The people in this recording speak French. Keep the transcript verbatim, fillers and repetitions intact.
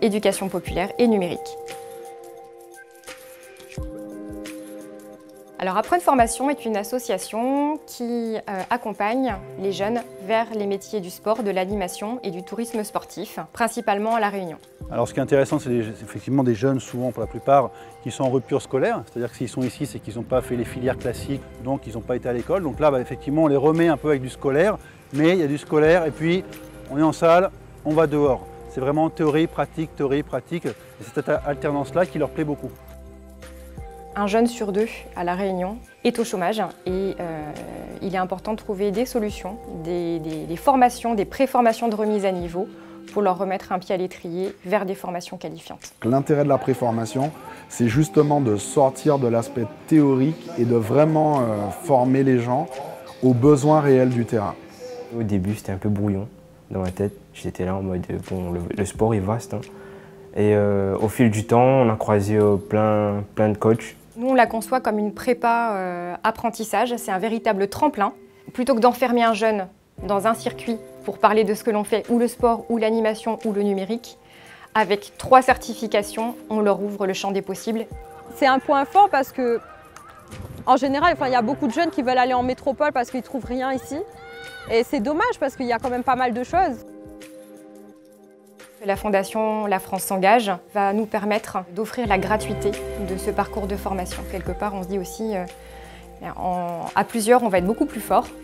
éducation populaire et numérique. Alors Apprendre Formation est une association qui euh, accompagne les jeunes vers les métiers du sport, de l'animation et du tourisme sportif, principalement à La Réunion. Alors ce qui est intéressant, c'est effectivement des jeunes, souvent pour la plupart, qui sont en rupture scolaire. C'est-à-dire que s'ils sont ici, c'est qu'ils n'ont pas fait les filières classiques, donc ils n'ont pas été à l'école. Donc là, bah, effectivement, on les remet un peu avec du scolaire, mais il y a du scolaire et puis on est en salle, on va dehors. C'est vraiment théorie, pratique, théorie, pratique. Et c'est cette alternance-là qui leur plaît beaucoup. Un jeune sur deux à La Réunion est au chômage et euh, il est important de trouver des solutions, des, des, des formations, des pré-formations de remise à niveau pour leur remettre un pied à l'étrier vers des formations qualifiantes. L'intérêt de la préformation, c'est justement de sortir de l'aspect théorique et de vraiment euh, former les gens aux besoins réels du terrain. Au début, c'était un peu brouillon dans ma tête. J'étais là en mode, bon, le, le sport est vaste. Hein. Et euh, au fil du temps, on a croisé euh, plein, plein de coachs. Nous, on la conçoit comme une prépa euh, apprentissage. C'est un véritable tremplin. Plutôt que d'enfermer un jeune dans un circuit pour parler de ce que l'on fait, ou le sport, ou l'animation, ou le numérique, avec trois certifications, on leur ouvre le champ des possibles. C'est un point fort parce que, en général, enfin, il y a beaucoup de jeunes qui veulent aller en métropole parce qu'ils ne trouvent rien ici. Et c'est dommage parce qu'il y a quand même pas mal de choses. La Fondation La France s'engage va nous permettre d'offrir la gratuité de ce parcours de formation. Quelque part, on se dit aussi, euh, en, à plusieurs, on va être beaucoup plus fort.